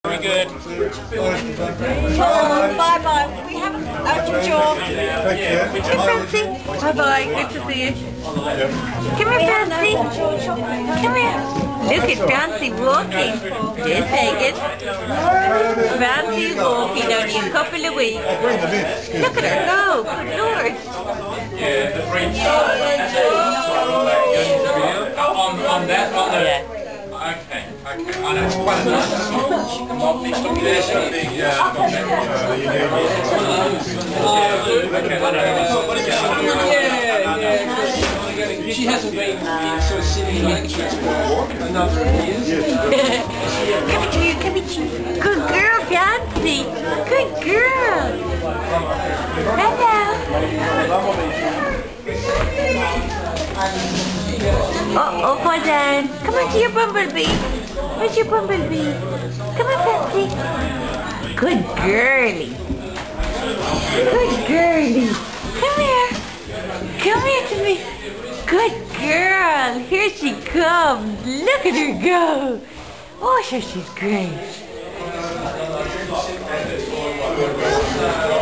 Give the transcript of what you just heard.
Very good. Oh, bye-bye. We haven't opened your... Come here, Fancy. Bye-bye. Good to see you. Come here, Fancy. Come here. Look at Fancy walking. Just take it. Fancy's walking only a couple of weeks. Look at her go. Good Lord. Yeah, the French. On that, on the... Yeah. Okay. I know it's quite a nice. She can walk next to me. There's something. Okay, yeah. She hasn't been so silly like she has for a number of years. Come here. Good girl, Fancy. Good girl. Hello. Oh, hold on. Come on to your bumblebee. Where's your bumblebee? Come on, Fancy. Good girly. Good girly. Come here. Come here to me. Good girl. Here she comes. Look at her go. Oh, sure, she's great.